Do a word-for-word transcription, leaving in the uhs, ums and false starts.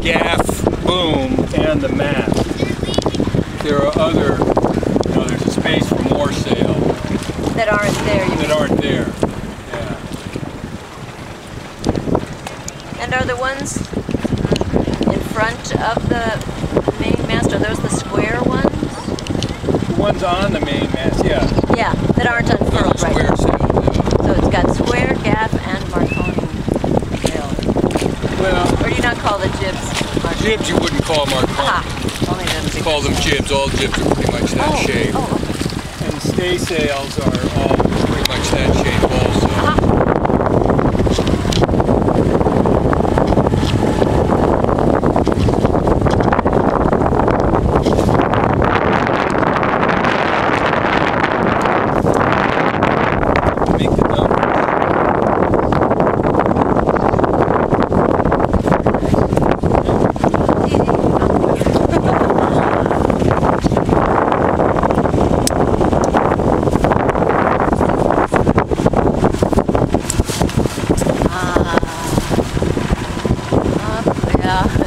gaff boom and the mast. There are other, you know, there's a space for more sail. That aren't there. You that mean. aren't there. Yeah. And are the ones in front of the main mast, are those the square ones? The ones on the main mast, yeah. Yeah, that aren't unfurled right Square now. sail, yeah. So it's got square, gaff, and Marconi sail. Well, Or do you not call the jibs Marconi? jibs you wouldn't call Marconi. Ah, only those big Call them jibs. All jibs are pretty much that oh, shape. Oh, okay. And the staysails are all pretty much that shape also. Ah. Make the numbers. Ah. Up, yeah.